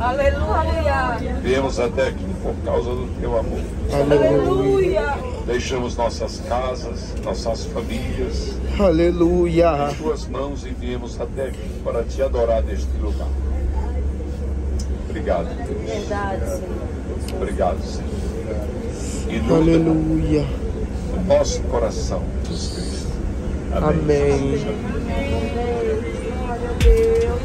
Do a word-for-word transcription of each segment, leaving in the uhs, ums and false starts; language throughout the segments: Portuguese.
Aleluia. Viemos até aqui por causa do teu amor. Aleluia. Deixamos nossas casas, nossas famílias Aleluia. em tuas mãos e viemos até aqui para te adorar neste lugar. Obrigado, Deus. Verdade, Senhor. Obrigado, Senhor. Inunda Aleluia. o nosso coração, Jesus Cristo. Amém. Amém. Glória a Deus.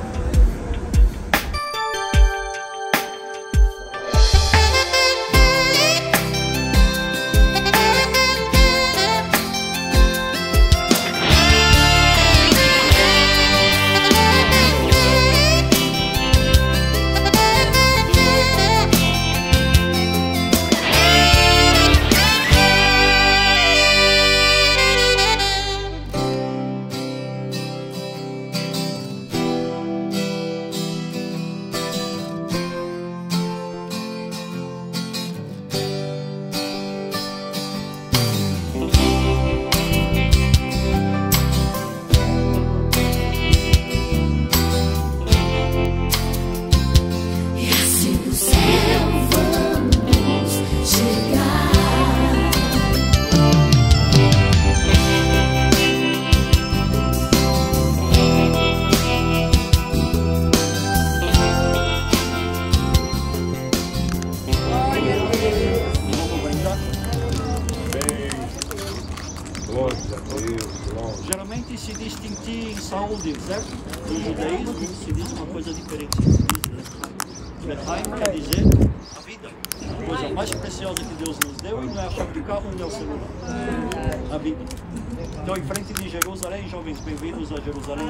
Geralmente se diz tintim em saúde, certo? No judaísmo se diz uma coisa diferente. Se diz Lechaim quer dizer a vida. A coisa mais preciosa que Deus nos deu e não é achar que o carro não é o celular. A vida. Então, em frente de Jerusalém, jovens, bem-vindos a Jerusalém.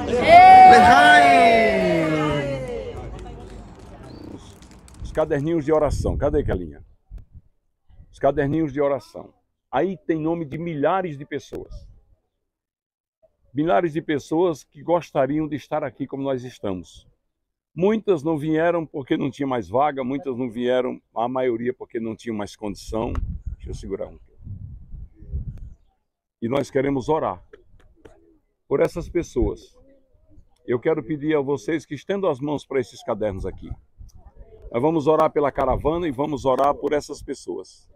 Os caderninhos de oração. Cadê, Kelinha? Os caderninhos de oração. Aí tem nome de milhares de pessoas. Milhares de pessoas que gostariam de estar aqui como nós estamos. Muitas não vieram porque não tinha mais vaga, muitas não vieram, a maioria porque não tinha mais condição. Deixa eu segurar um. E nós queremos orar por essas pessoas. Eu quero pedir a vocês que estendam as mãos para esses cadernos aqui. Nós vamos orar pela caravana e vamos orar por essas pessoas.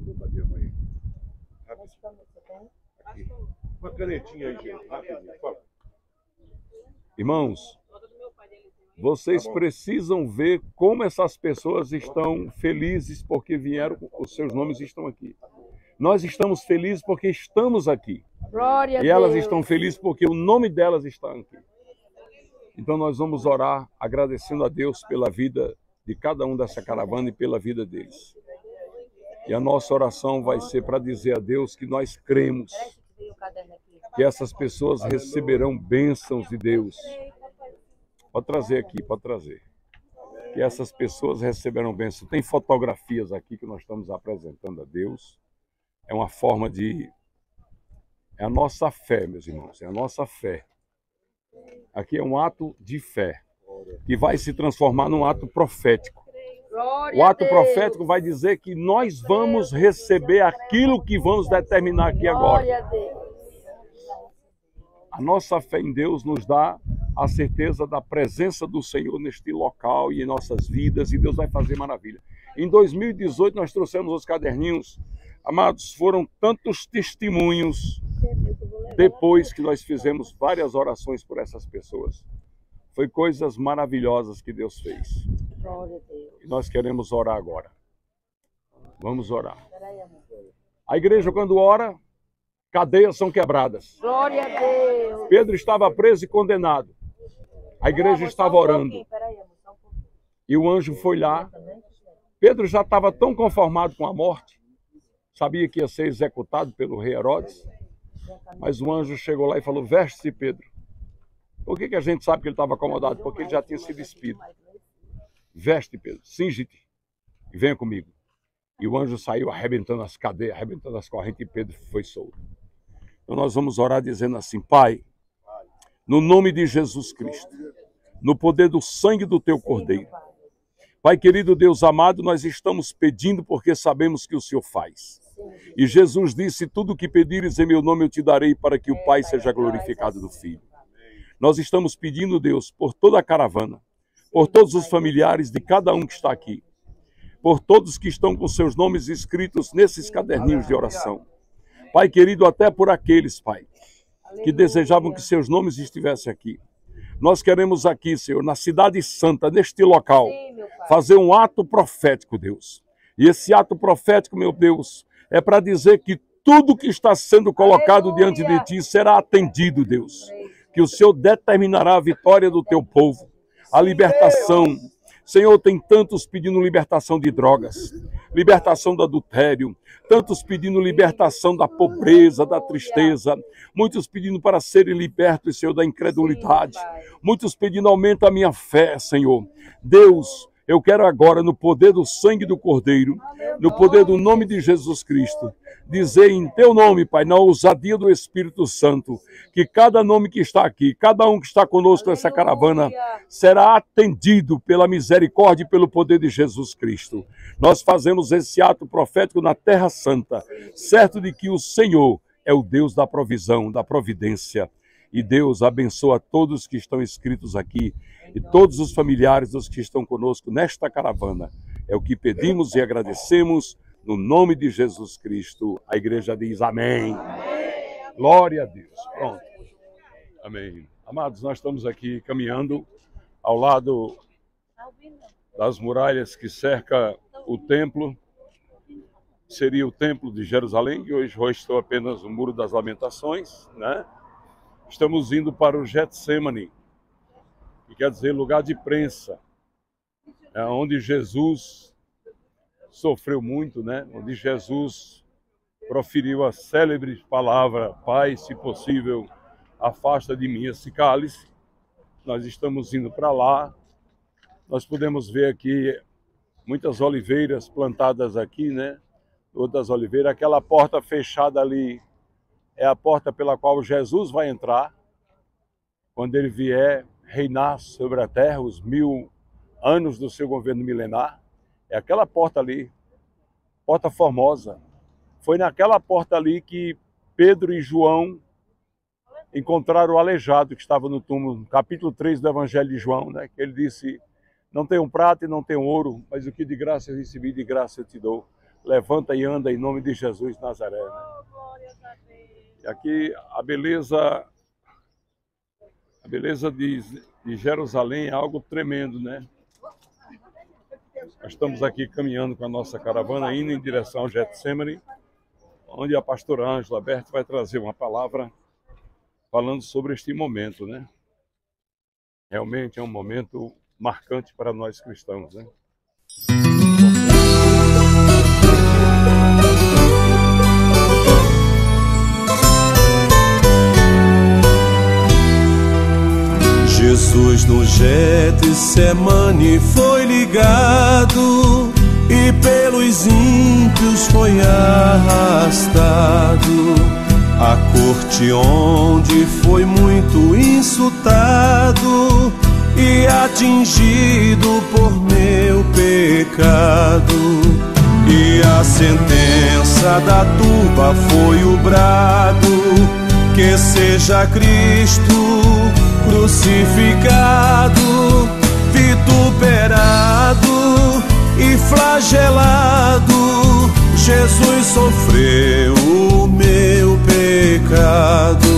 Uma canetinha aí, gente. Rapidinho, por favor. Irmãos, vocês precisam ver como essas pessoas estão felizes porque vieram, os seus nomes estão aqui. Nós estamos felizes porque estamos aqui. Glória a E elas Deus. estão felizes porque o nome delas está aqui. Então nós vamos orar agradecendo a Deus pela vida de cada um dessa caravana e pela vida deles. E a nossa oração vai ser para dizer a Deus que nós cremos que essas pessoas receberão bênçãos de Deus. Pode trazer aqui, pode trazer. Que essas pessoas receberão bênçãos. Tem fotografias aqui que nós estamos apresentando a Deus. É uma forma de... É a nossa fé, meus irmãos, é a nossa fé. Aqui é um ato de fé, que vai se transformar num ato profético. O ato profético vai dizer que nós vamos receber aquilo que vamos determinar aqui agora. A nossa fé em Deus nos dá a certeza da presença do Senhor neste local e em nossas vidas, e Deus vai fazer maravilha. Em dois mil e dezoito nós trouxemos os caderninhos. Amados, foram tantos testemunhos depois que nós fizemos várias orações por essas pessoas. Foi coisas maravilhosas que Deus fez. E nós queremos orar agora. Vamos orar. A igreja, quando ora, cadeias são quebradas. Glória a Deus. Pedro estava preso e condenado. A igreja estava orando. E o anjo foi lá. Pedro já estava tão conformado com a morte, sabia que ia ser executado pelo rei Herodes, mas o anjo chegou lá e falou: veste-se, Pedro. Por que que a gente sabe que ele estava acomodado? Porque ele já tinha sido despido. Veste, Pedro, cinge-te e venha comigo. E o anjo saiu arrebentando as cadeias, arrebentando as correntes, e Pedro foi solto. Então nós vamos orar dizendo assim: Pai, no nome de Jesus Cristo, no poder do sangue do teu Cordeiro, Pai querido, Deus amado, nós estamos pedindo porque sabemos que o Senhor faz. E Jesus disse: tudo o que pedires em meu nome eu te darei, para que o Pai seja glorificado do Filho. Nós estamos pedindo, Deus, por toda a caravana, por todos os familiares de cada um que está aqui, por todos que estão com seus nomes escritos nesses caderninhos de oração. Pai querido, até por aqueles, Pai, que desejavam que seus nomes estivessem aqui. Nós queremos aqui, Senhor, na Cidade Santa, neste local, fazer um ato profético, Deus. E esse ato profético, meu Deus, é para dizer que tudo que está sendo colocado diante de Ti será atendido, Deus. Que o Senhor determinará a vitória do Teu povo, a libertação. Senhor, tem tantos pedindo libertação de drogas, libertação do adultério, tantos pedindo libertação da pobreza, da tristeza, muitos pedindo para serem libertos, Senhor, da incredulidade, muitos pedindo aumento a minha fé, Senhor. Deus, eu quero agora, no poder do sangue do Cordeiro, no poder do nome de Jesus Cristo, dizer em Teu nome, Pai, na ousadia do Espírito Santo, que cada nome que está aqui, cada um que está conosco nessa caravana, será atendido pela misericórdia e pelo poder de Jesus Cristo. Nós fazemos esse ato profético na Terra Santa, certo de que o Senhor é o Deus da provisão, da providência. E Deus abençoa todos que estão inscritos aqui e todos os familiares dos que estão conosco nesta caravana. É o que pedimos e agradecemos no nome de Jesus Cristo. A igreja diz amém. Amém. Glória a Deus. Pronto. Amém. Amados, nós estamos aqui caminhando ao lado das muralhas que cerca o templo. Seria o templo de Jerusalém, que hoje restou apenas o Muro das Lamentações, né? Estamos indo para o Getsemane, que quer dizer lugar de prensa, é onde Jesus sofreu muito, né? Onde Jesus proferiu a célebre palavra: Pai, se possível, afasta de mim esse cálice. Nós estamos indo para lá. Nós podemos ver aqui muitas oliveiras plantadas aqui, né? Outras oliveiras. Aquela porta fechada ali é a porta pela qual Jesus vai entrar quando ele vier reinar sobre a terra, os mil anos do seu governo milenar. É aquela porta ali, porta formosa. Foi naquela porta ali que Pedro e João encontraram o aleijado que estava no túmulo, no capítulo três do Evangelho de João, né? Que ele disse: não tenho prata e não tenho ouro, mas o que de graça eu recebi, de graça eu te dou. Levanta e anda em nome de Jesus de Nazaré. Né? E aqui a beleza, a beleza de, de Jerusalém é algo tremendo, né? Nós estamos aqui caminhando com a nossa caravana, indo em direção ao Getsemane, onde a pastora Ângela Berto vai trazer uma palavra falando sobre este momento, né? Realmente é um momento marcante para nós cristãos, né? Jesus no Getsemane foi ligado e pelos ímpios foi arrastado à corte onde foi muito insultado e atingido por meu pecado. E a sentença da turba foi o brado: que seja Cristo crucificado, vituperado e flagelado. Jesus sofreu o meu pecado,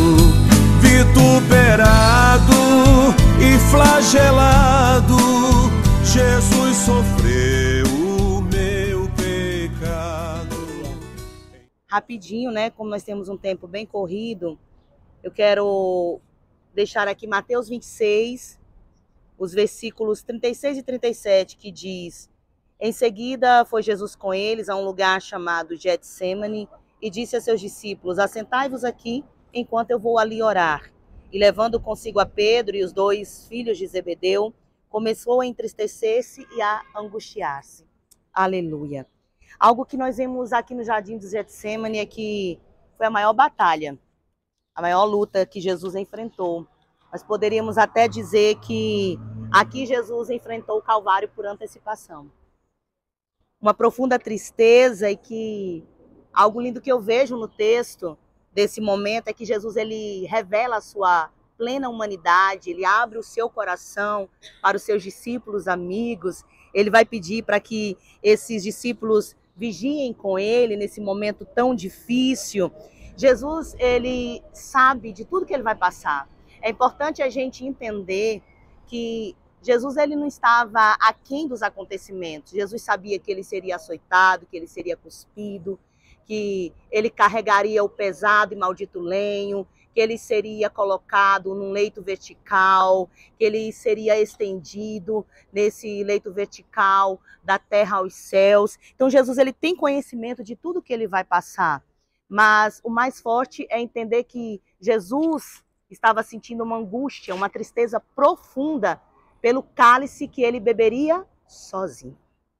vituperado e flagelado. Jesus sofreu o meu pecado. Rapidinho, né? Como nós temos um tempo bem corrido, eu quero deixar aqui Mateus vinte e seis, os versículos trinta e seis e trinta e sete, que diz: em seguida foi Jesus com eles a um lugar chamado Getsemane e disse a seus discípulos: assentai-vos aqui enquanto eu vou ali orar. E levando consigo a Pedro e os dois filhos de Zebedeu, começou a entristecer-se e a angustiar-se. Aleluia. Algo que nós vemos aqui no jardim do Getsemane é que foi a maior batalha, a maior luta que Jesus enfrentou. Nós poderíamos até dizer que aqui Jesus enfrentou o Calvário por antecipação. Uma profunda tristeza, e que algo lindo que eu vejo no texto desse momento é que Jesus ele revela a sua plena humanidade, ele abre o seu coração para os seus discípulos, amigos. Ele vai pedir para que esses discípulos vigiem com ele nesse momento tão difícil. Jesus, ele sabe de tudo que ele vai passar. É importante a gente entender que Jesus, ele não estava aquém dos acontecimentos. Jesus sabia que ele seria açoitado, que ele seria cuspido, que ele carregaria o pesado e maldito lenho, que ele seria colocado num leito vertical, que ele seria estendido nesse leito vertical da terra aos céus. Então Jesus, ele tem conhecimento de tudo que ele vai passar. Mas o mais forte é entender que Jesus estava sentindo uma angústia, uma tristeza profunda pelo cálice que ele beberia sozinho.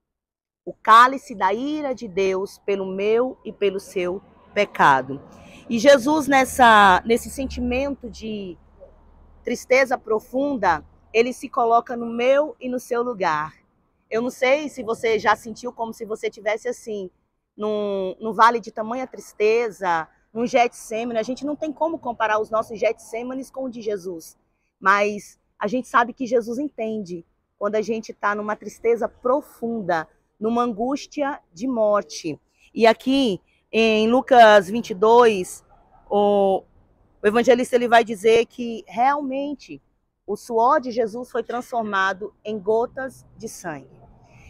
O cálice da ira de Deus pelo meu e pelo seu pecado. E Jesus, nessa, nesse sentimento de tristeza profunda, ele se coloca no meu e no seu lugar. Eu não sei se você já sentiu como se você estivesse assim, num, num vale de tamanha tristeza, num Getsemane. A gente não tem como comparar os nossos Getsemanes com o de Jesus. Mas a gente sabe que Jesus entende quando a gente está numa tristeza profunda, numa angústia de morte. E aqui, em Lucas vinte e dois, o, o evangelista ele vai dizer que realmente o suor de Jesus foi transformado em gotas de sangue.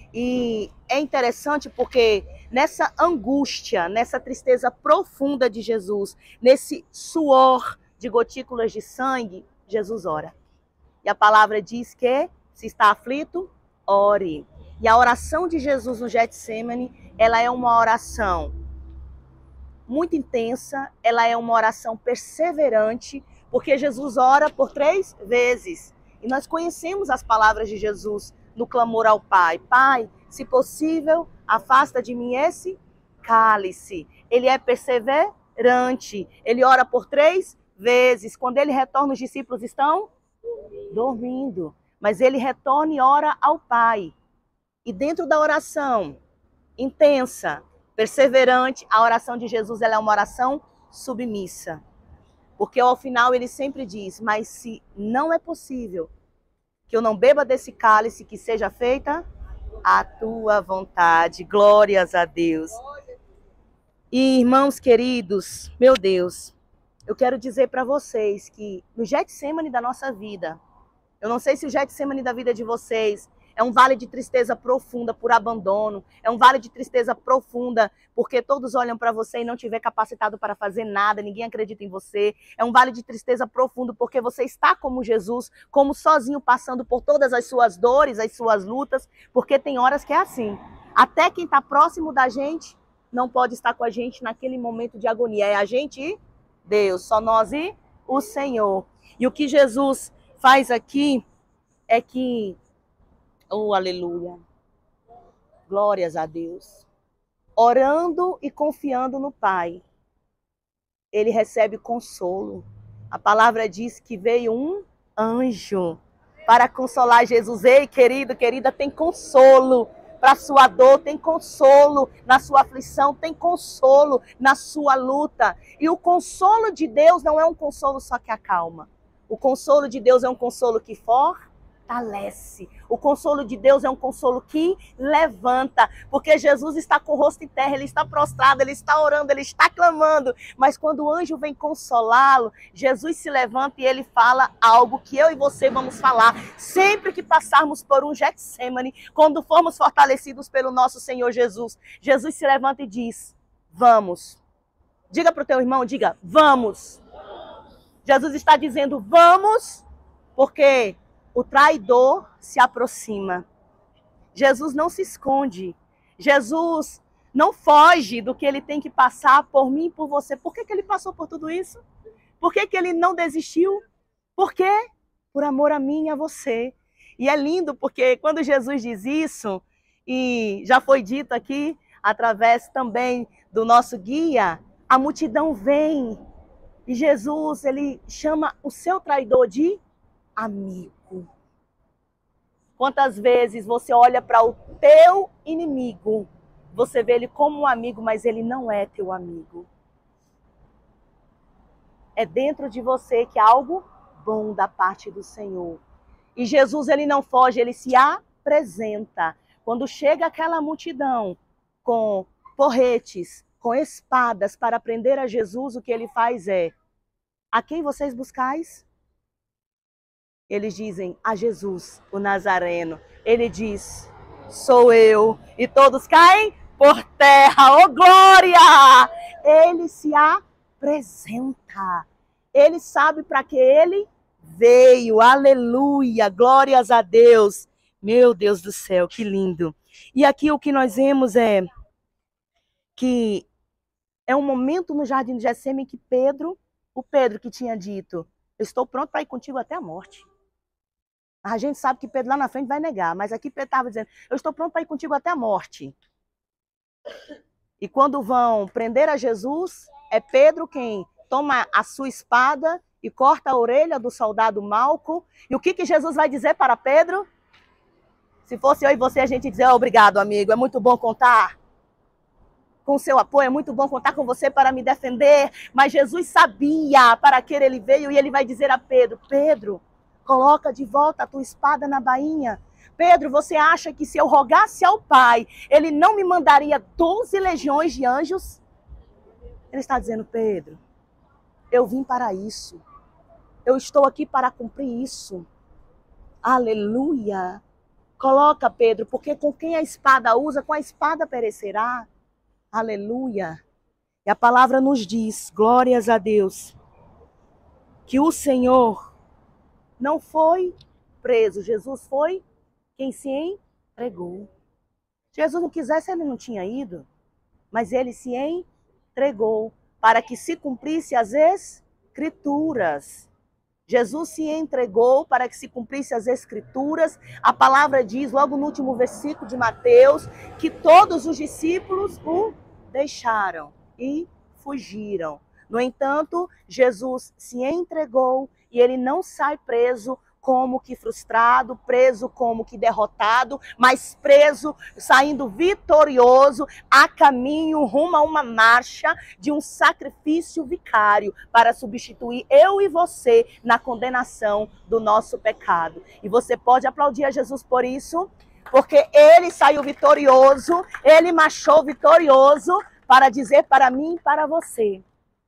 E é interessante porque nessa angústia, nessa tristeza profunda de Jesus, nesse suor de gotículas de sangue, Jesus ora. E a palavra diz que, se está aflito, ore. E a oração de Jesus no Getsemane, ela é uma oração muito intensa, ela é uma oração perseverante, porque Jesus ora por três vezes. E nós conhecemos as palavras de Jesus no clamor ao Pai. Pai, se possível, afasta de mim esse cálice. Ele é perseverante, ele ora por três vezes. Quando ele retorna, os discípulos estão dormindo, mas ele retorna e ora ao Pai. E dentro da oração intensa, perseverante, a oração de Jesus ela é uma oração submissa. Porque ao final ele sempre diz, mas se não é possível que eu não beba desse cálice, que seja feita a tua vontade. Glórias a Deus. E irmãos queridos, meu Deus, eu quero dizer para vocês que no Getsemane da nossa vida, eu não sei se o Getsemane da vida de vocês é um vale de tristeza profunda por abandono, é um vale de tristeza profunda porque todos olham para você e não te vê capacitado para fazer nada, ninguém acredita em você. É um vale de tristeza profundo porque você está como Jesus, como sozinho, passando por todas as suas dores, as suas lutas, porque tem horas que é assim. Até quem está próximo da gente não pode estar com a gente naquele momento de agonia. É a gente e Deus, só nós e o Senhor. E o que Jesus faz aqui é que, oh, aleluia, glórias a Deus, orando e confiando no Pai, ele recebe consolo. A palavra diz que veio um anjo para consolar Jesus. Ei, querido, querida, tem consolo para a sua dor, tem consolo na sua aflição, tem consolo na sua luta. E o consolo de Deus não é um consolo só que acalma. O consolo de Deus é um consolo que fortalece. O consolo de Deus é um consolo que levanta. Porque Jesus está com o rosto em terra, ele está prostrado, ele está orando, ele está clamando. Mas quando o anjo vem consolá-lo, Jesus se levanta e ele fala algo que eu e você vamos falar sempre que passarmos por um Getsemane, quando formos fortalecidos pelo nosso Senhor Jesus. Jesus se levanta e diz, vamos. Diga para o teu irmão, diga, vamos. Jesus está dizendo, vamos, porque o traidor se aproxima. Jesus não se esconde. Jesus não foge do que ele tem que passar por mim e por você. Por que que ele passou por tudo isso? Por que que ele não desistiu? Por quê? Por amor a mim e a você. E é lindo porque quando Jesus diz isso, e já foi dito aqui, através também do nosso guia, a multidão vem. E Jesus, ele chama o seu traidor de amigo. Quantas vezes você olha para o teu inimigo, você vê ele como um amigo, mas ele não é teu amigo. É dentro de você que algo bom da parte do Senhor. E Jesus, ele não foge, ele se apresenta. Quando chega aquela multidão com porretes, com espadas para prender a Jesus, o que ele faz é: a quem vocês buscais? Eles dizem: a Jesus, o Nazareno. Ele diz: sou eu. E todos caem por terra. Oh, glória! Ele se apresenta. Ele sabe para que ele veio. Aleluia! Glórias a Deus. Meu Deus do céu, que lindo. E aqui o que nós vemos é que é um momento no jardim de Getsêmani que Pedro, o Pedro que tinha dito: eu estou pronto para ir contigo até a morte. A gente sabe que Pedro lá na frente vai negar, mas aqui Pedro estava dizendo: eu estou pronto para ir contigo até a morte. E quando vão prender a Jesus, é Pedro quem toma a sua espada e corta a orelha do soldado Malco. E o que, que Jesus vai dizer para Pedro? Se fosse eu e você, a gente dizer: obrigado, amigo, é muito bom contar com o seu apoio, é muito bom contar com você para me defender. Mas Jesus sabia para que ele veio, e ele vai dizer a Pedro: Pedro, coloca de volta a tua espada na bainha. Pedro, você acha que se eu rogasse ao Pai, ele não me mandaria doze legiões de anjos? Ele está dizendo: Pedro, eu vim para isso. Eu estou aqui para cumprir isso. Aleluia. Coloca, Pedro, porque com quem a espada usa, com a espada perecerá. Aleluia. E a palavra nos diz, glórias a Deus, que o Senhor não foi preso. Jesus foi quem se entregou. Jesus não quisesse, ele não tinha ido. Mas ele se entregou para que se cumprisse as Escrituras. Jesus se entregou para que se cumprisse as Escrituras. A palavra diz, logo no último versículo de Mateus, que todos os discípulos o deixaram e fugiram. No entanto, Jesus se entregou e ele não sai preso como que frustrado, preso como que derrotado, mas preso, saindo vitorioso, a caminho, rumo a uma marcha de um sacrifício vicário para substituir eu e você na condenação do nosso pecado. E você pode aplaudir a Jesus por isso, porque ele saiu vitorioso, ele marchou vitorioso para dizer para mim e para você: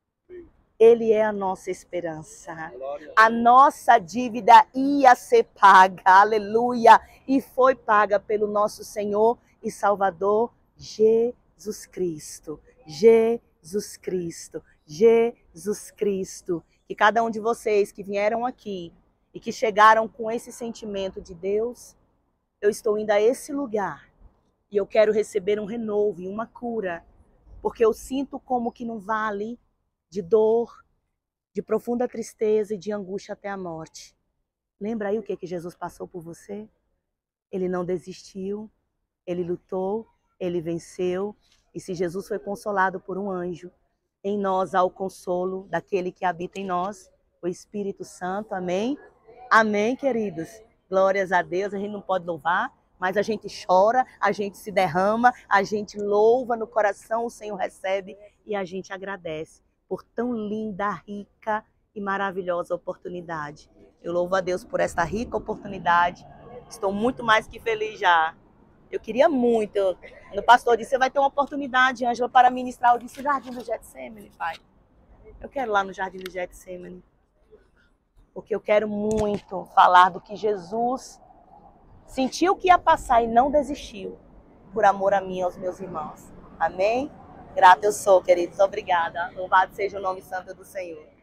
ele é a nossa esperança. A nossa dívida ia ser paga, aleluia, e foi paga pelo nosso Senhor e Salvador Jesus Cristo. Jesus Cristo, Jesus Cristo. Que cada um de vocês que vieram aqui e que chegaram com esse sentimento de Deus, eu estou indo a esse lugar e eu quero receber um renovo e uma cura, porque eu sinto como que no vale de dor, de profunda tristeza e de angústia até a morte. Lembra aí o que, que Jesus passou por você? Ele não desistiu, ele lutou, ele venceu. E se Jesus foi consolado por um anjo, em nós há o consolo daquele que habita em nós, o Espírito Santo. Amém? Amém, queridos? Glórias a Deus. A gente não pode louvar, mas a gente chora, a gente se derrama, a gente louva no coração, o Senhor recebe e a gente agradece por tão linda, rica e maravilhosa oportunidade. Eu louvo a Deus por esta rica oportunidade. Estou muito mais que feliz já. Eu queria muito. O pastor disse: você vai ter uma oportunidade, Ângela, para ministrar. Eu disse: o Jardim do Getsêmani, pai. Eu quero ir lá no Jardim do Getsêmani. Porque eu quero muito falar do que Jesus sentiu que ia passar e não desistiu, por amor a mim e aos meus irmãos. Amém? Grata eu sou, queridos. Obrigada. Louvado seja o nome santo do Senhor.